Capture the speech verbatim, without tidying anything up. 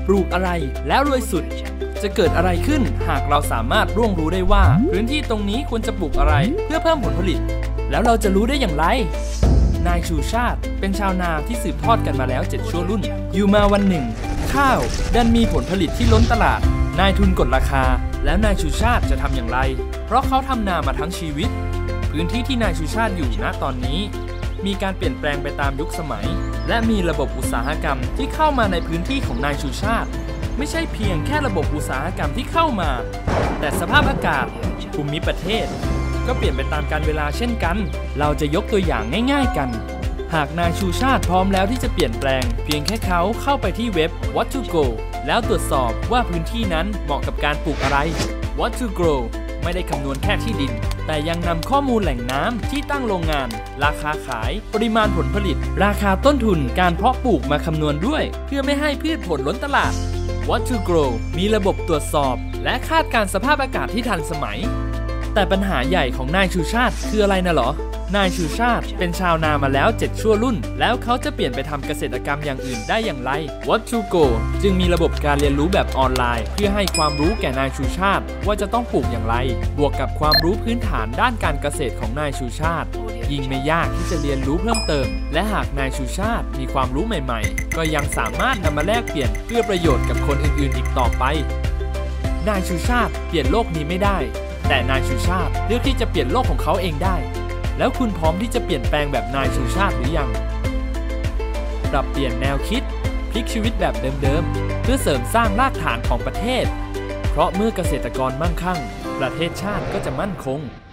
ปลูกอะไรแล้วรวยสุดจะเกิดอะไรขึ้นหากเราสามารถร่วงรู้ได้ว่าพื้นที่ตรงนี้ควรจะปลูกอะไรเพื่อเพิ่มผลผลิตแล้วเราจะรู้ได้อย่างไรนายชูชาติเป็นชาวนาที่สืบทอดกันมาแล้วเจ็ดชั่วรุ่นอยู่มาวันหนึ่งข้าวดันมีผลผลิตที่ล้นตลาดนายทุนกดราคาแล้วนายชูชาติจะทำอย่างไรเพราะเขาทำนามาทั้งชีวิตพื้นที่ที่นายชูชาติอยู่ณตอนนี้มีการเปลี่ยนแปลงไปตามยุคสมัยและมีระบบอุตสาหกรรมที่เข้ามาในพื้นที่ของนายชูชาติไม่ใช่เพียงแค่ระบบอุตสาหกรรมที่เข้ามาแต่สภาพอากาศภูมิประเทศก็เปลี่ยนไปตามกาลเวลาเช่นกันเราจะยกตัวอย่างง่ายๆกันหากนายชูชาติพร้อมแล้วที่จะเปลี่ยนแปลงเพียงแค่เขาเข้าไปที่เว็บ what to grow แล้วตรวจสอบว่าพื้นที่นั้นเหมาะกับการปลูกอะไร what to grow ไม่ได้คำนวณแค่ที่ดินแต่ยังนำข้อมูลแหล่งน้ำที่ตั้งโรงงานราคาขายปริมาณผลผลิตราคาต้นทุนการเพาะปลูกมาคำนวณด้วยเพื่อไม่ให้พืชผลล้นตลาด what to grow มีระบบตรวจสอบและคาดการณ์สภาพอากาศที่ทันสมัยแต่ปัญหาใหญ่ของนายชูชาติคืออะไรนะหรอนายชูชาติเป็นชาวนามาแล้วเจ็ดชั่วรุ่นแล้วเขาจะเปลี่ยนไปทำเกษตรกรรมอย่างอื่นได้อย่างไร What to go จึงมีระบบการเรียนรู้แบบออนไลน์เพื่อให้ความรู้แก่นายชูชาติว่าจะต้องปลูกอย่างไรบวกกับความรู้พื้นฐานด้านการเกษตรของนายชูชาติยิ่งไม่ยากที่จะเรียนรู้เพิ่มเติมและหากนายชูชาติมีความรู้ใหม่ๆก็ยังสามารถนำมาแลกเปลี่ยนเพื่อประโยชน์กับคนอื่นๆอีกต่อไปนายชูชาติเปลี่ยนโลกนี้ไม่ได้แต่นายชูชาติเลือกที่จะเปลี่ยนโลกของเขาเองได้แล้วคุณพร้อมที่จะเปลี่ยนแปลงแบบนายชูชาติหรือยังปรับเปลี่ยนแนวคิดพลิกชีวิตแบบเดิมๆเพื่อเสริมสร้างรากฐานของประเทศเพราะเมื่อเกษตรกรมั่งคั่งประเทศชาติก็จะมั่นคง